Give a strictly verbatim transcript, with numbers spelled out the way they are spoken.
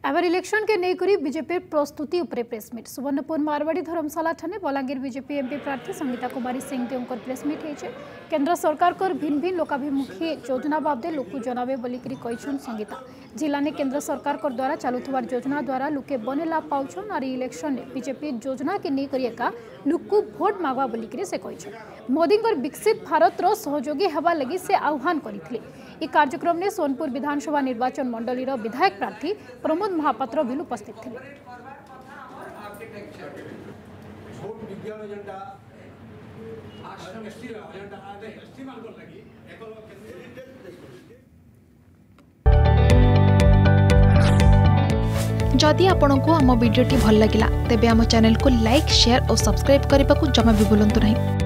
Ever election के नेकरी BJP प्रस्तुति उपरे प्रेसमिट सुवर्णपुर मारवाड़ी धर्मशाला ठाने बलांगीर बीजेपी एमपी प्रार्थी संगीता कुमारी सिंह प्रेसमिट होइछे। केंद्र सरकार कर भिन्न भिन्न लोकाभिमुखी योजना बाबदे लोक जनाबे बोलिकरी कहिछन संगीता। जिला ने केंद्र सरकार कर द्वारा चालुथवार योजना द्वारा लोके बने लाभ पाउछन और इलेक्शन ने बीजेपी योजना के नेकरी एका लोक भोट मागवा बोलिकरी से कहिछन। मोदी कर विकसित भारत रो सहयोगी हेबा लगी से आह्वान करिथिले। ई कार्यक्रम में सोनपुर विधानसभा निर्वाचन मंडली रो विधायक प्रार्थी प्रमोद महापात्र भी उपस्थित थे। जदि आपंक आम भिडी भल लगा तेब आम चैनल को लाइक शेयर और सब्सक्राइब करने को जमा भी भूलु नहीं।